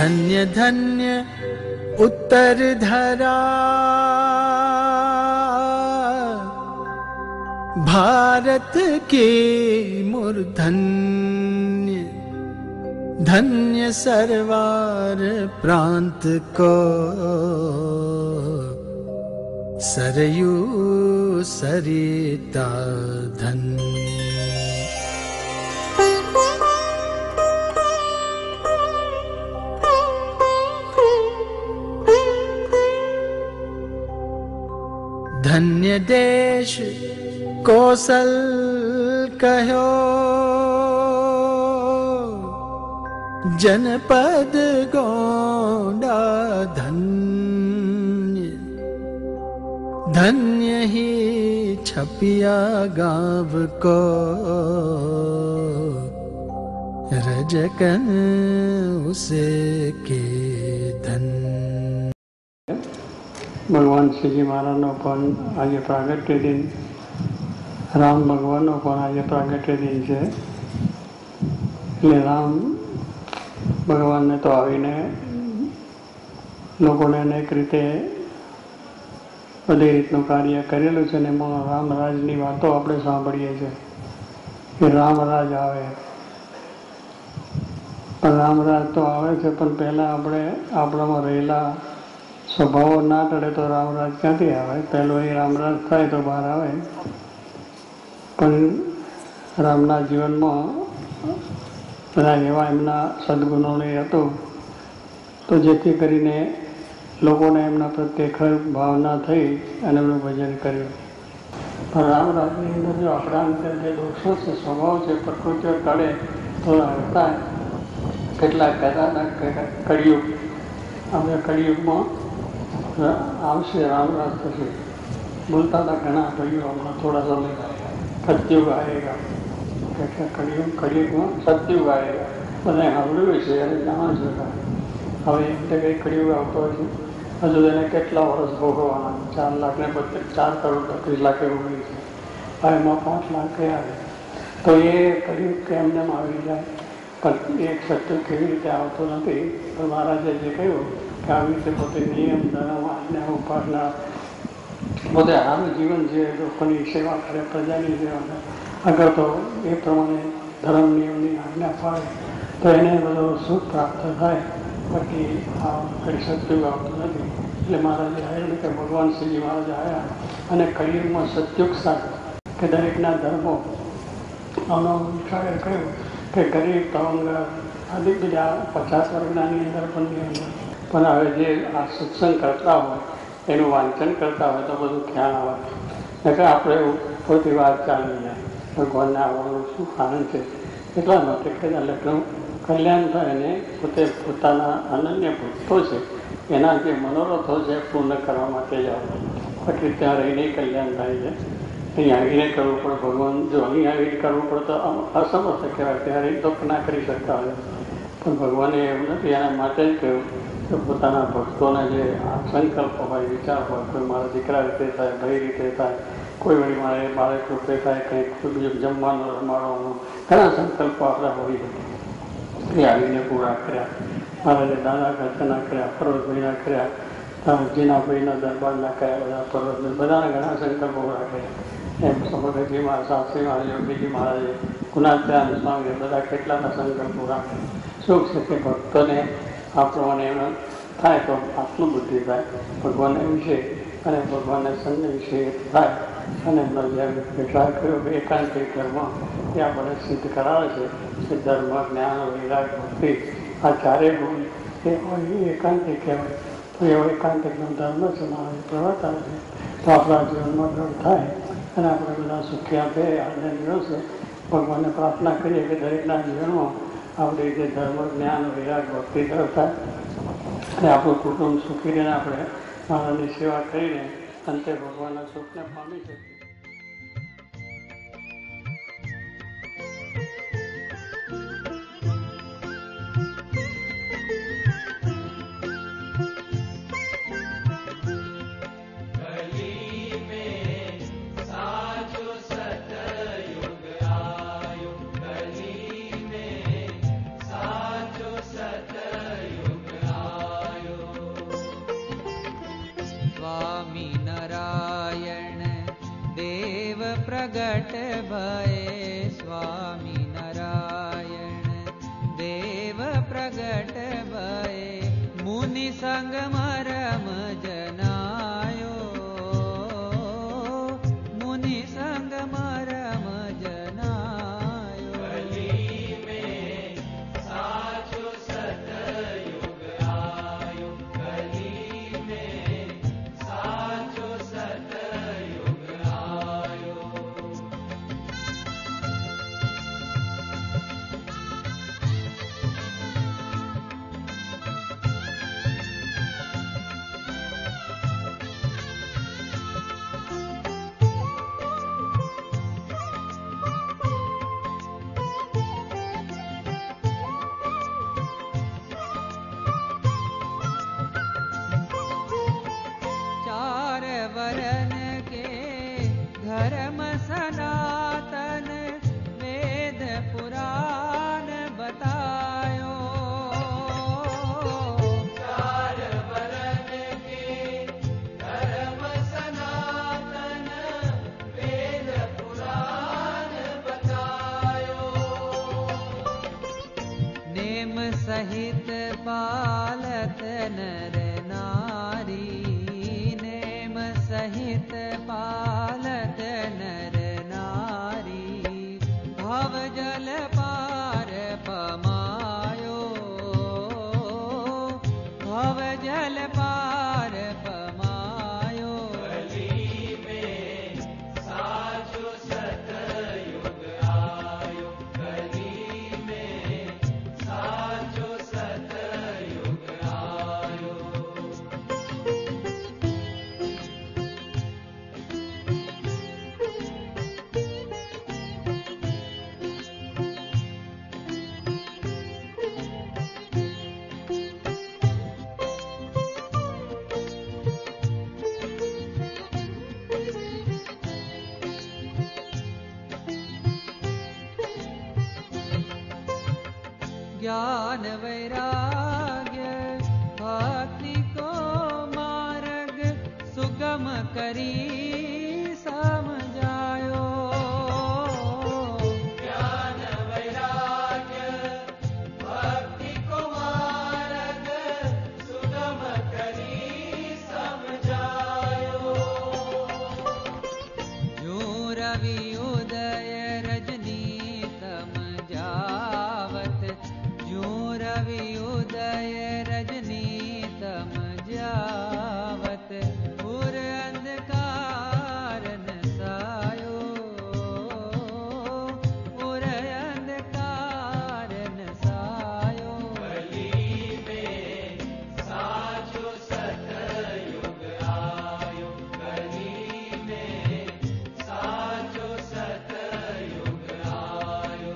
धन्य धन्य उत्तर धरा भारत के मूर्धन्य, धन्य सरवार प्रांत को सरयू सरिता धन्य। धन्य देश कौशल कहो जनपद गोंडा धन्य, धन्य ही छपिया गाँव को रजकन उसे के धन्य। भगवान श्रीजी महाराज पण आज प्रागट्य दिन, राम भगवान पण आज प्रागट्य दिन है। राम भगवान ने तो आवीने लोकोने अनेक रीते बधी रीतનું કાર્ય કરેલું છે ને એમાં રામરાજની વાતો આપણે સાંભળીએ છીએ કે રામરાજ આવે, પણ રામરાજ તો આવે છે પણ પહેલાં આપણે આપણામાં રહેલા સ્વભાવ ના ટળે તો રામરાજ ક્યાંથી આવે? પહેલો એ રામરાજ થાય તો બહાર આવે। પણ રામના જીવનમાં બધા એવા એમના સદગુણોને હતું તો જેથી કરીને લોકોને એમના પ્રત્યે ખરાબ ભાવના થઈ અને એમનું ભજન કર્યું। પણ રામરાજની અંદર જો આપણા અંદર જે દોષો છે, સ્વભાવ છે, પ્રકૃતિઓ કાઢે તો હતા કેટલાક કદાના કળિયુગ, આપણે કળિયુગમાં આવશે રામરાજ થશે। બોલતા હતા ઘણા ભાઈઓ હમણાં થોડા સમય સતયુગ આएगा, કળિયુગમાં સતયુગ આएगा, બધા સાંભળ્યું છે અને જાણ છે। હવે એમ તો કંઈ કળિયુગ આવતો હશે, હજુ એને કેટલા વર્ષ ભોગવવાના? 4,32,30,00,000 એવું છે, હવે એમાં 5 લાખ ગયા છે તો એ કળિયુગ કેમને આવી જાય? પણ એક સત્ય કેવી રીતે આવતો નથી? પણ મહારાજે જે કહ્યું કે આવી રીતે પોતે નિયમ ધર્મ આજ્ઞા ઉપાસના પોતે સારું જીવન છે, લોકોની સેવા કરે, પ્રજાની સેવા અગર તો એ પ્રમાણે ધર્મ નિયમની આજ્ઞા પાડે તો એને બધો સુખ પ્રાપ્ત થાય। બાકી આ કઈ સત્યુગ આવતું નથી। એટલે મહારાજે આવ્યું કે ભગવાન શ્રીજી મહારાજ આવ્યા અને કળિયુગમાં સત્યુગ સાથે કે દરેકના ધર્મો આનો વિચાર કર્યો કે ગરીબ તવંગર આદિ બીજા 50 વર્ગનાની અંદર પણ નિયમ, પણ હવે જે આ સત્સંગ કરતા હોય એનું વાંચન કરતા હોય તો બધું ખ્યાલ આવે એટલે આપણે પોતે વાત ચાલી જાય ભગવાનને આવવાનું શું કારણ છે। એટલા માટે કે લગ્ન કલ્યાણ થાય અને પોતે પોતાના અનન્ય ભક્તો છે એના જે મનોરથો છે પૂર્ણ કરવા માટે જ આવે, બાકી ત્યાં રહીને કલ્યાણ થાય છે। અહીં આવીને કરવું પડે, ભગવાન જો અહીં આવીને કરવું પડે તો અસમર્થ કહેવાય, ત્યારે તો ના કરી શકતા હોય, પણ ભગવાને એવું નથી। એના માટે જ કહ્યું કે પોતાના ભક્તોને જે આ સંકલ્પ હોય, વિચાર હોય, કોઈ મારા દીકરા રીતે થાય, ભાઈ રીતે થાય, કોઈ વળી મારે બાળક રૂપે થાય, કંઈક બીજું જમવાનું રમાડવાનું, ઘણા સંકલ્પો આપણા હોય એ આવીને પૂરા કર્યા। મહારાજે દાદા ખાતેના કર્યા, પર્વતભાઈના કર્યા, જીનાભાઈના દરબારના કર્યા, બધા પર્વતભાઈ બધાના ઘણા સંકલ્પો પૂરા કર્યા। એમ સમગ્રજી મહારાજ, શાસ્ત્રી મહારાજ, યોગીજી મહારાજે, ગુણાત્યાન સ્વામી બધા કેટલાના સંકલ્પ પૂરા કર્યા। શું છે કે ભક્તોને આ પ્રમાણે એમ થાય તો આત્મબુદ્ધિ થાય, ભગવાનને વિશે અને ભગવાનને સંત વિશે થાય અને એમનો જેમ વિચાર કર્યો કે એકાંતિક ધર્મ એ આપણે સિદ્ધ કરાવે છે કે ધર્મ, જ્ઞાન, વૈરાગ, ભક્તિ આ ચારે ગુણ એ હોય એ એકાંતિક કહેવાય। તો એવો એકાંતિકનો ધર્મ છે મારા પ્રવર્તાવે છે તો આપણા જીવનમાં દ્રઢ થાય અને આપણે બધા સુખ્યા થઈએ, આજના દિવસે ભગવાનને પ્રાર્થના કરીએ કે દરેકના જીવનમાં આપણે જે ધર્મ, જ્ઞાન, વૈરાગ, ભક્તિ દ્રઢ થાય અને આપણું કુટુંબ સુખી રહીને આપણે મહારાજની સેવા કરીને અંતે ભગવાનના સુખને પામી શકીએ। युग प्रगट भये स्वामी नारायण देव प्रगट भये मुनि संग मरम जनायो मुनि संग मरम जनायो कली में साचो सतयुग आयो कली में साचो सतयुग आयो चार वरन के धर्म सनातन वेद पुराण बतायो चार वरन के धर्म सनातन वेद पुराण बतायो नेम सहित पालत नर नारी नेम सहित पालत नर नारी भव जल पार पमायो भव जल पार पमायो कली में साचो सतयुग आयो कली में साचो सतयुग आयो ज्ञान वैराग्य भक्ति को मार्ग सुगम करी समझायो ज्ञान वैराग्य भक्ति को मार्ग सुगम करी समझायो जो रवि उदय रजनी तम जावत जो रवि उदय रजनी तम जावत पुर अंधकार नसायो पुर अंधकार नसायो कली में साचो सतयुग आयो कली में साचो सतयुग आयो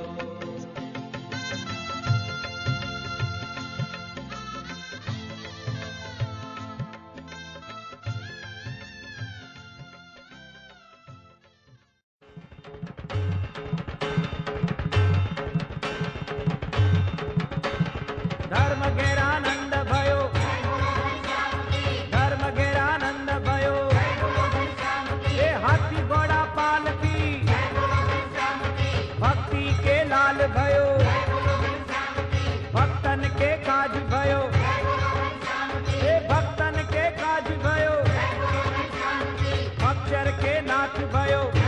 धर्म घेरानंद भयो धर्म घेरानंद भयो ये हाथी घोड़ा पालकी भक्ति के लाल भयो भक्तन के काज भयो ये भक्तन के काज भयो अक्षर के नाथ भयो